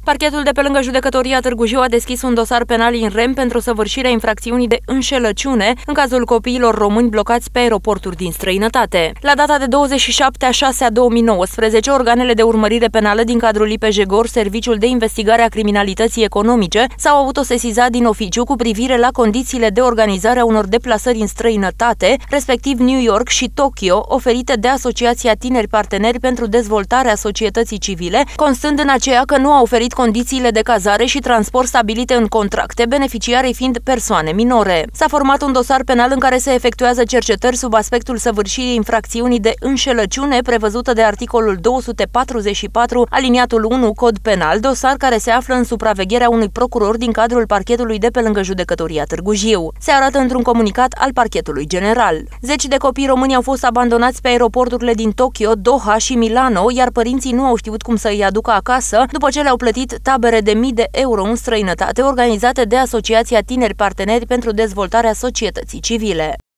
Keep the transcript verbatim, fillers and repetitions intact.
Parchetul de pe lângă Judecătoria Târgu Jiu a deschis un dosar penal in rem pentru săvârșirea infracțiunii de înșelăciune în cazul copiilor români blocați pe aeroporturi din străinătate. La data de douăzeci și șapte a șasea două mii nouăsprezece, organele de urmărire penală din cadrul I P J Gor, Serviciul de Investigare a Criminalității Economice, s-au autosesizat din oficiu cu privire la condițiile de organizare a unor deplasări în străinătate, respectiv New York și Tokyo, oferite de Asociația Tineri Parteneri pentru Dezvoltarea Societății Civile, constând în aceea că nu a oferit condițiile de cazare și transport stabilite în contracte, beneficiarii fiind persoane minore. S-a format un dosar penal în care se efectuează cercetări sub aspectul săvârșirii infracțiunii de înșelăciune prevăzută de articolul două sute patruzeci și patru aliniatul unu Cod Penal, dosar care se află în supravegherea unui procuror din cadrul parchetului de pe lângă Judecătoria Târgu Jiu. Se arată într-un comunicat al parchetului general. Zeci de copii români au fost abandonați pe aeroporturile din Tokyo, Doha și Milano, iar părinții nu au știut cum să îi aducă acasă după ce le-au plătit tabere de mii de euro în străinătate organizate de Asociația Tineri Parteneri pentru Dezvoltarea Societății Civile.